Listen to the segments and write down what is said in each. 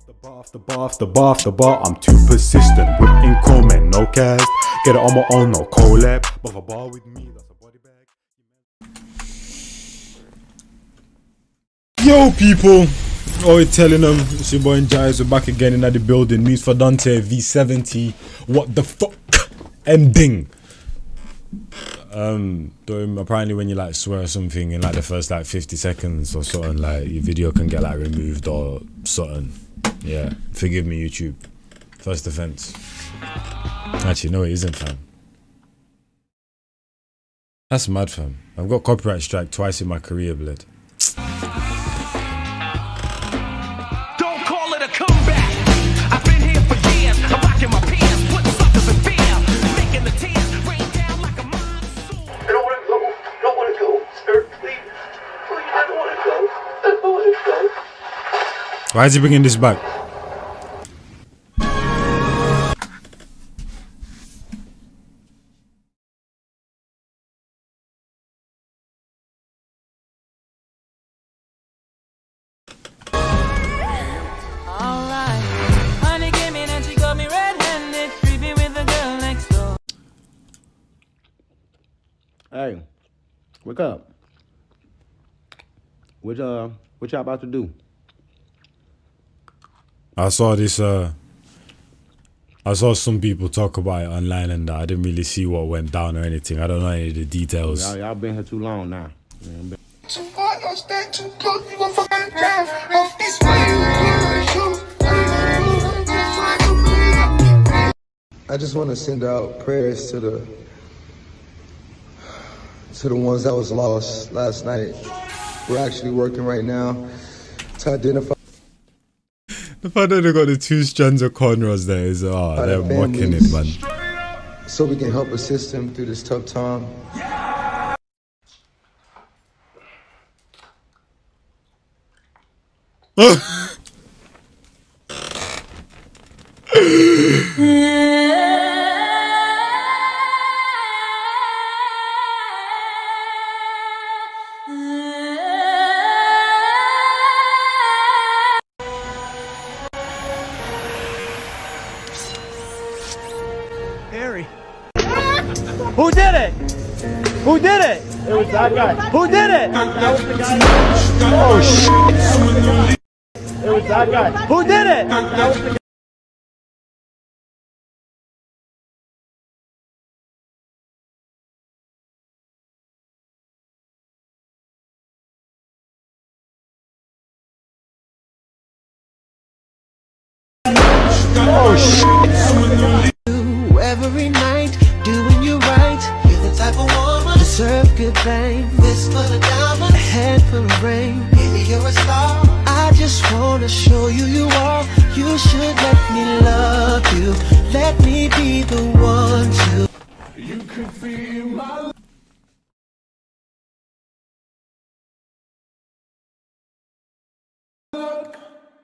the bar, I'm too persistent. Whipping comment, no cast. Get it on my own, no collab. But if a bar with me, that's a body bag. Yo, people. Always telling them, it's your boy Jais. We're back again in the building. News for Dante V70. What the fuck? Ending. Apparently when you like swear something in like the first like 50 seconds or something, like your video can get like removed or something. Yeah, forgive me YouTube. First offense. Actually no, it isn't, fam. That's mad, fam. I've got copyright strike twice in my career, blood. Don't call it a comeback. I've been here for years. I'm rocking my pants, putting suckers in fear, making the tears rain down like a monsoon. I don't want to go. I don't want to go. Sir, please. Please, I don't want to go. I don't want to go. Why is he bringing this back? Hey, wake up. What y'all about to do? I saw this, I saw some people talk about it online and I didn't really see what went down or anything. I don't know any of the details. Y'all been here too long now. I just want to send out prayers to the ones that was lost last night. We're actually working right now to identify. The fact that they got the 2 strands of cornrows there is, oh, they're mocking it, man. So we can help assist them through this tough time. Harry. Who did it? Who did it? It was that guy. Who did it? That was the guy. Oh shit. It was that guy. Who did it? That was the guy. Oh shit. Every night, doing you right. You're the type of woman deserve good fame. This for the diamond, a head for the rain. Maybe you're a star. I just wanna show you you are. You should let me love you. Let me be the one to. You could feel my love.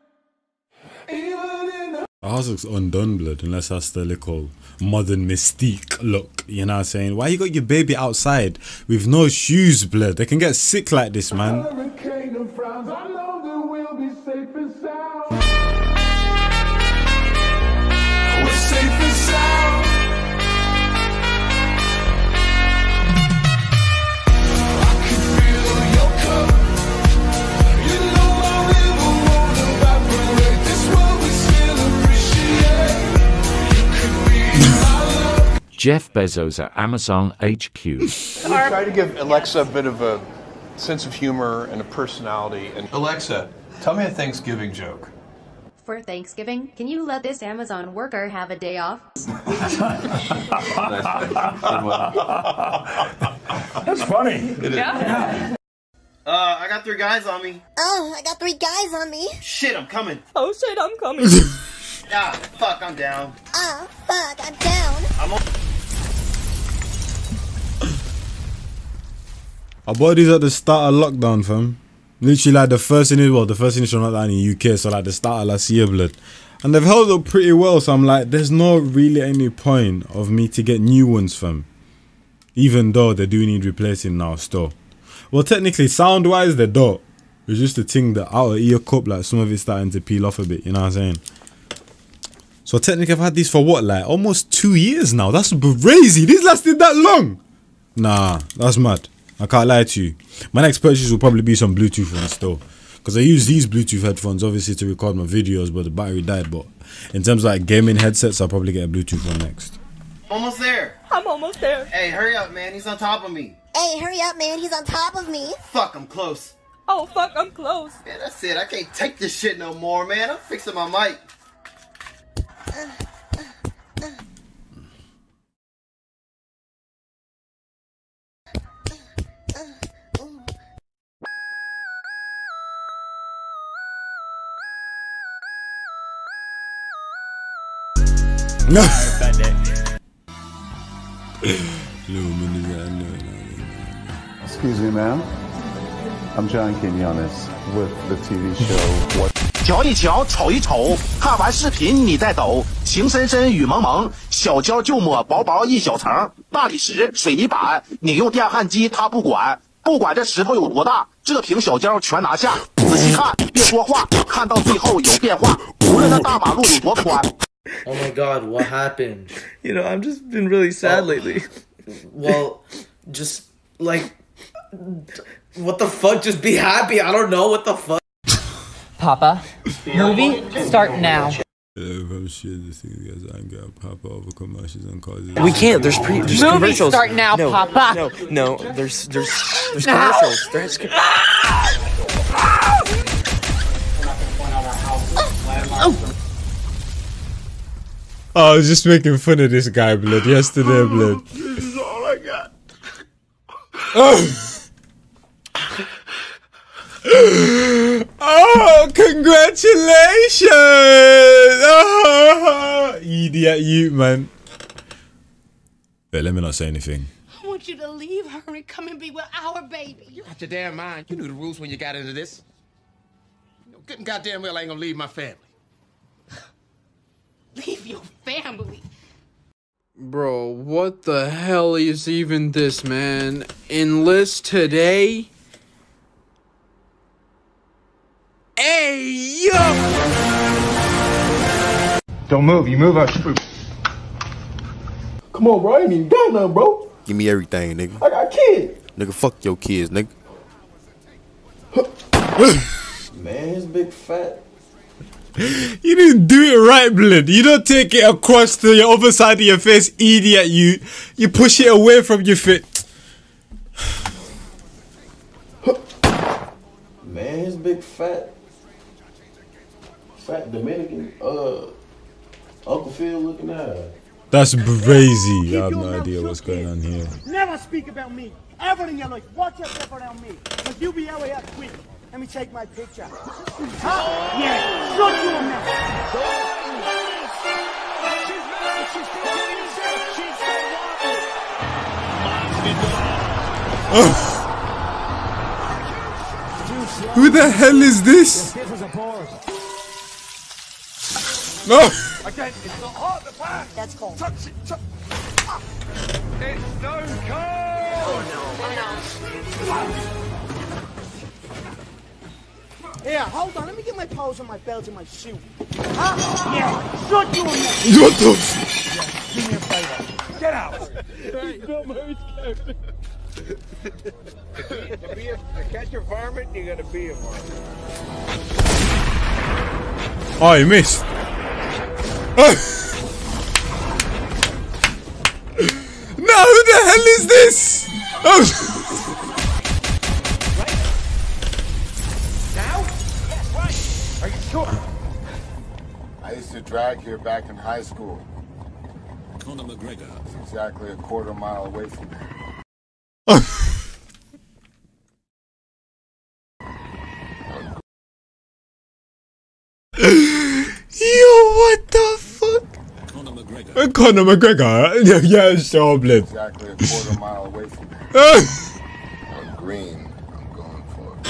Even in the Our house looks undone, blood, unless that's the little modern mystique look, you know what I'm saying? Why you got your baby outside with no shoes, blood? They can get sick like this, man. hurricane of frowns. I know that we'll be safe and sound. We're safe and sound. I can feel your cup. You know my river won't evaporate. This what we still appreciate. You could be my love. Jeff Bezos at Amazon HQ. We try to give Alexa a bit of a sense of humor and a personality. And Alexa, tell me a Thanksgiving joke. For Thanksgiving, can you let this Amazon worker have a day off? That's funny. Yeah. I got 3 guys on me. Oh, I got 3 guys on me. Shit, I'm coming. Oh shit, I'm coming. Ah, fuck, I'm down. Ah, fuck, I'm down. I bought these at the start of lockdown, fam. Literally like the first initial lockdown in the UK, so like the start of last year, blood. And they've held up pretty well, so I'm like, there's not really any point of me to get new ones, fam. Even though they do need replacing now still. Well, technically, sound-wise, they don't. It's just the thing, the outer ear cup, like some of it's starting to peel off a bit, you know what I'm saying? So technically I've had these for what, like almost 2 years now. That's crazy. These lasted that long. Nah, that's mad. I can't lie to you. My next purchase will probably be some Bluetooth ones still. Because I use these Bluetooth headphones obviously to record my videos, but the battery died. But in terms of like gaming headsets, I'll probably get a Bluetooth one next. Almost there. I'm almost there. Hey, hurry up, man. He's on top of me. Hey, hurry up, man. He's on top of me. Fuck, I'm close. Oh, fuck, I'm close. Man, that's it. I can't take this shit no more, man. I'm fixing my mic. No. Excuse me, ma'am. I'm John Quinones with the TV show What. 瞧一瞧，瞅一瞅，看完视频你再抖，情深深雨蒙蒙，小胶就抹薄薄一小层，大理石、水泥板，你用电焊机他不管，不管这石头有多大，这瓶小胶全拿下，仔细看，别说话，看到最后有变化，无论那大马路有多宽。 Oh my God, what happened? You know, I've just been really sad lately. Well, just like, what the fuck? Just be happy. I don't know what the fuck. Papa, movie start now. We can't. There's movie commercials. Start now, no, Papa. No. There's commercials. There's. Oh, I was just making fun of this guy, blood. Yesterday, blood. This is all I got. Oh, congratulations! Oh, idiot, you man. Wait, let me not say anything. I want you to leave her and come and be with our baby. You got your damn mind. You knew the rules when you got into this. You know, good and goddamn well I ain't gonna leave my family. Leave your family. Bro, what the hell is even this, man? Enlist today? Hey, yo! Don't move. You move, I'll shoot. Come on, bro. I ain't even got nothing, bro. Give me everything, nigga. I got kids. Nigga, fuck your kids, nigga. Man, his big fat. You didn't do it right, blood. You don't take it across to your other side of your face, idiot. You push it away from your face. Man, his big fat Dominican, Uncle Phil looking at her. That's crazy. I have no idea what's going on here. Never speak about me. Ever in your life. Watch yourself around me. Because you'll be out here quick. Let me take my picture. Huh? Yeah. Shut your mouth. Who the hell is this? No. Again, it's not hard to pass. That's cold. Touch it. It's so cold. Oh no. Here, hold on. Let me get my pose on my belt and my shoe. Huh? Yeah. Shut your mouth. What the? Do me a favor. Get out. To catch a varmint, you gotta be a varmint. Oh, you missed. No, who the hell is this? Oh. Now? Yes, right. Are you sure? I used to drag here back in high school. Conor McGregor. It's exactly a quarter mile away from here. Yo, what the fuck? Conor McGregor. Conor McGregor? Yeah, sure, blood. Exactly a quarter mile away from here. On green, I'm going for it.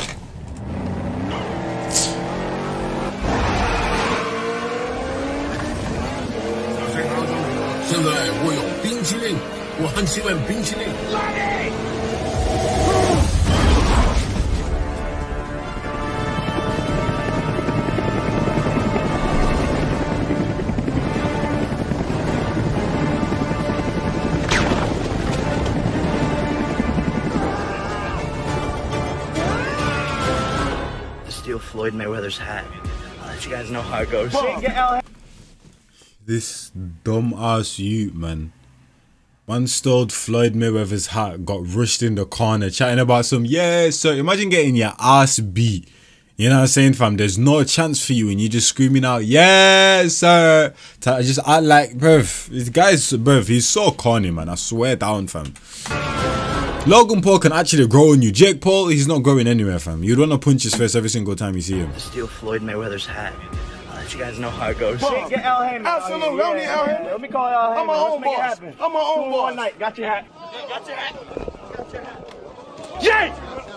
现在我有冰淇淋，我很喜欢冰淇淋。 Floyd Mayweather's hat. I'll let you guys know how it goes. This dumb ass youth, man. Man stole Floyd Mayweather's hat, got rushed in the corner, chatting about some, yeah, sir. Imagine getting your ass beat. You know what I'm saying, fam? There's no chance for you and you just screaming out, yeah, sir. I just act like, bruv, this guy's, bruv, he's so corny, man. I swear down, fam. Logan Paul can actually grow on you. Jake Paul, he's not growing anywhere, fam. You'd want to punch his face every single time you see him. Steal Floyd Mayweather's hat. I'll let you guys know how it goes. Get Al Heyman. Absolutely. Don't need Al Heyman. Let me call Al Heyman. I'm my own Let's make it boss. happen. I'm my own boss. One night. Got your hat. Got your hat. Got your hat. Jake!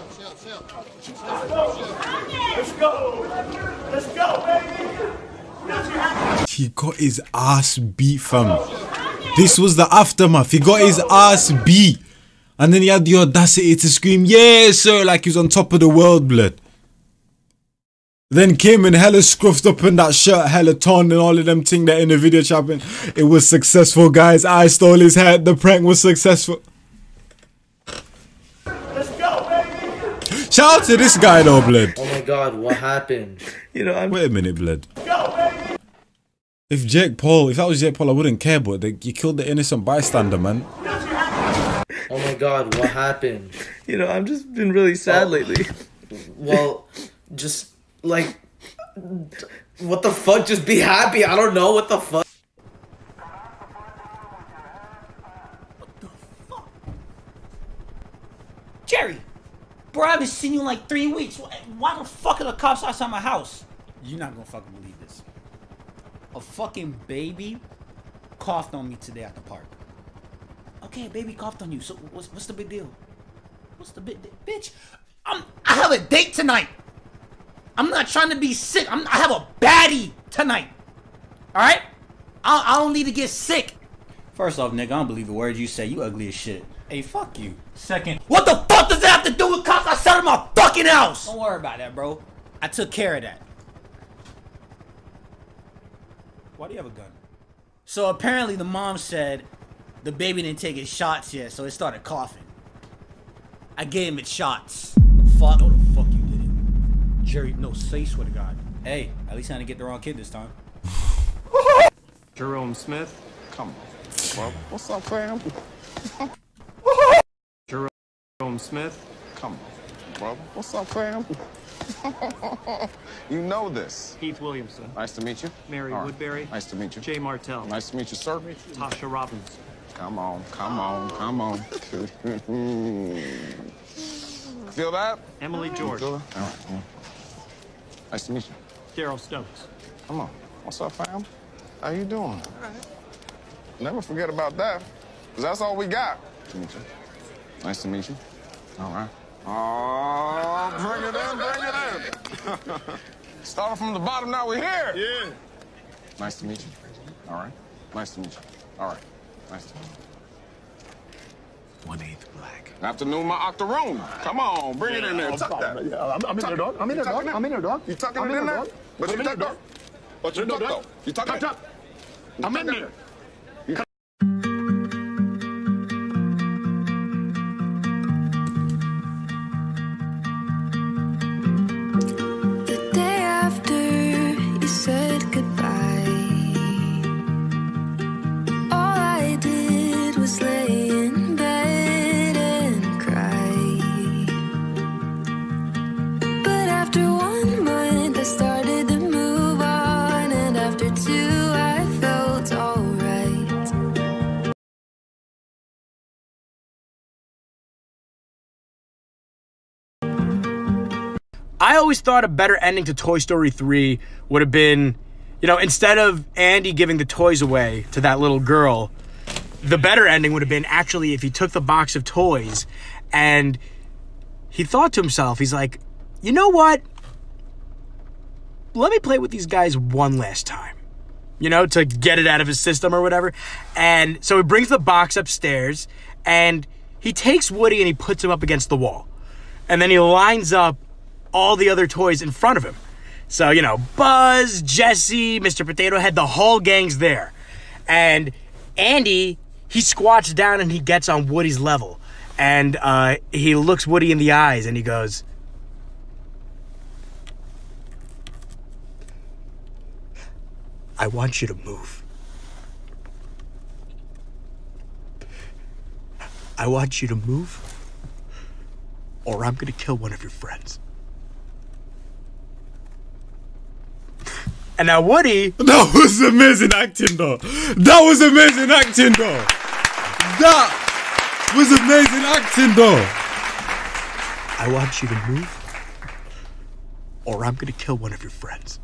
Let's go. Let's go, baby. Got your hat. He got his ass beat, fam. This was the aftermath. He got his ass beat. And then he had the audacity to scream, yeah, sir, like he was on top of the world, blood. Then came and hella scruffed up in that shirt, hella torn and all of them thing that in the video chopping. It was successful, guys. I stole his hat. The prank was successful. Let's go, baby. Shout out to this guy though, blood. Oh my god, what happened? You know, Wait a minute, blood. If that was Jake Paul, I wouldn't care, but you killed the innocent bystander, man. Oh my god, what happened? You know, I've just been really sad lately. Well, just like, what the fuck? Just be happy. I don't know what the fuck. Jerry, bro, I haven't seen you in like 3 weeks. Why the fuck are the cops outside my house? You're not gonna fucking believe this. A fucking baby coughed on me today at the park. Okay, baby coughed on you. So what's the big deal? What's the big deal? Bitch, I have a date tonight. I'm not trying to be sick. I have a baddie tonight. All right? I don't need to get sick. First off, nigga, I don't believe a word you say. You ugly as shit. Hey, fuck you. Second, what the fuck does that have to do with cops outside of my fucking house? Don't worry about that, bro. I took care of that. Why do you have a gun? So apparently the mom said the baby didn't take his shots yet, so it started coughing. I gave him its shots. Fuck. No, the fuck you did it. Jerry, no, say swear to God. Hey, at least I didn't get the wrong kid this time. Jerome Smith, come on. Well, What's up, fam? Jerome Smith, come on. Well, what's up, fam? You know this. Heath Williamson. Nice to meet you. Mary All right. Woodbury. Nice to meet you. Jay Martell. Nice to meet you, sir. Tasha Robbins. Come on, come on, come on. Feel that? Emily George. Feel that? All right. Yeah. Nice to meet you. Daryl Stokes. Come on. What's up, fam? How you doing? Never forget about that, because that's all we got. Nice to meet you. Nice to meet you. All right. Oh, bring it in, bring it in. Started from the bottom, now we're here. Yeah. Nice to meet you. All right. Nice to meet you. All right. Nice to meet you. 1/8 black. Afternoon, my octoroon. Come on, bring it in there. Tuck that. Yeah, I'm in there, dog. I'm in there, dog. I'm in there, dog. You tucking it in there? But you tuck, though. But you tuck, though. You tuck it. I'm in there. The day after you said goodbye, all I did was lay in bed and cry. But after 1 month I started to move on, and after 2 I felt alright. I always thought a better ending to Toy Story 3 would have been, you know, instead of Andy giving the toys away to that little girl, the better ending would have been actually if he took the box of toys and he thought to himself, he's like, you know what? Let me play with these guys one last time, you know, to get it out of his system or whatever. And so he brings the box upstairs and he takes Woody and he puts him up against the wall. And then he lines up all the other toys in front of him. So, you know, Buzz, Jesse, Mr. Potato Head, the whole gang's there. And Andy, he squats down and he gets on Woody's level. And he looks Woody in the eyes and he goes, I want you to move. I want you to move, or I'm gonna kill one of your friends. And now Woody... That was amazing acting though. That was amazing acting though. That was amazing acting though. I want you to move, or I'm gonna kill one of your friends.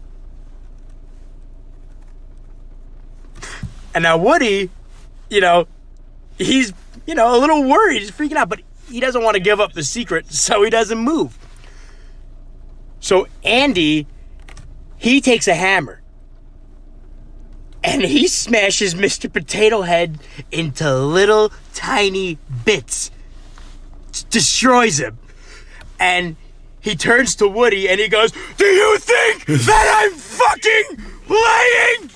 And now Woody, you know, he's, you know, a little worried. He's freaking out, but he doesn't want to give up the secret, so he doesn't move. So Andy, he takes a hammer and he smashes Mr. Potato Head into little tiny bits. Destroys him. And he turns to Woody and he goes, "Do you think that I'm fucking playing?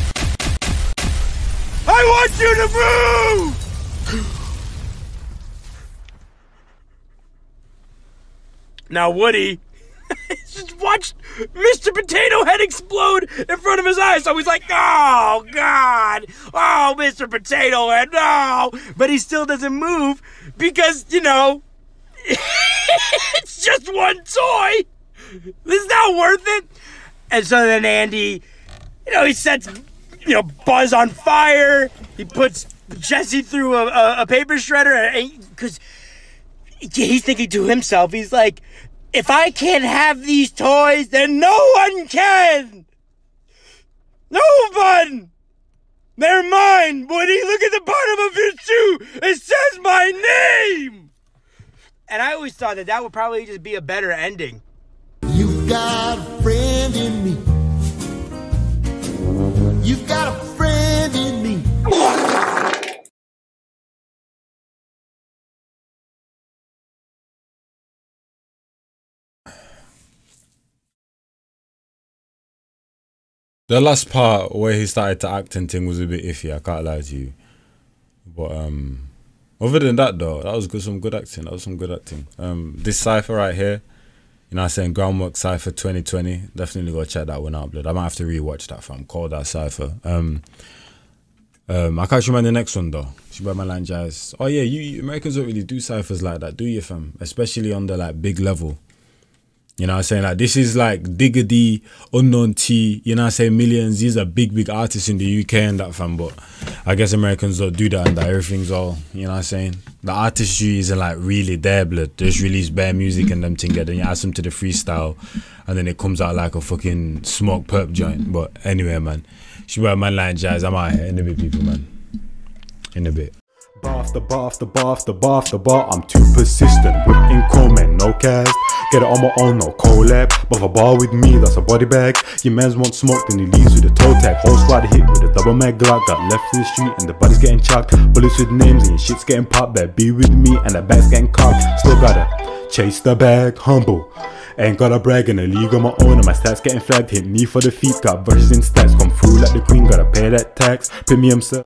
I want you to move!" Now Woody just watched Mr. Potato Head explode in front of his eyes. So he's like, "Oh, God. Oh, Mr. Potato Head, no." But he still doesn't move because, you know, it's just one toy. It's not worth it. And so then Andy, you know, he sets, you know, Buzz on fire. He puts Jesse through a paper shredder because he's thinking to himself, he's like, if I can't have these toys, then no one can. No one. They're mine, Woody. Look at the bottom of your shoe. It says my name. And I always thought that that would probably just be a better ending. You've got a friend in me. You've got a friend in me. The last part where he started to acting thing was a bit iffy, I can't lie to you. But other than that though, that was good, some good acting. That was some good acting. This cypher right here, you know what I'm saying, Groundwork Cypher 2020. Definitely go check that one out, blood. I might have to rewatch that fam. Call that cypher. I can't remember the next one though. She by my line jazz. Oh yeah, you Americans don't really do ciphers like that, do you fam? Especially on the like big level. You know what I'm saying? Like this is like Diggity, Unknown T, you know what I'm saying, Millions. These are big artists in the UK and that fam, but I guess Americans don't do that and that everything's all, you know what I'm saying? The artistry isn't like really there, blood. They just release bare music and them together and you add them to the freestyle and then it comes out like a fucking smoke perp joint. But anyway, man, she wear man like jazz. I'm out here in a bit, people, man. In a bit. Bar after bar after bar after bar after bar, I'm too persistent. Whip in chrome and no cast. Get it on my own, no collab. But if a bar with me, that's a body bag. Your mans want smoke, then he leaves with a toe tag. Whole squad hit with a double mag Glock. Got left in the street and the body's getting chucked. Bullets with names and your shit's getting popped. Better be with me and the bag's getting cocked. Still gotta chase the bag, humble. Ain't gotta brag in a league on my own and my stats getting flagged. Hit me for the feet, got verses in stats. Come through like the queen, gotta pay that tax. Premium sir.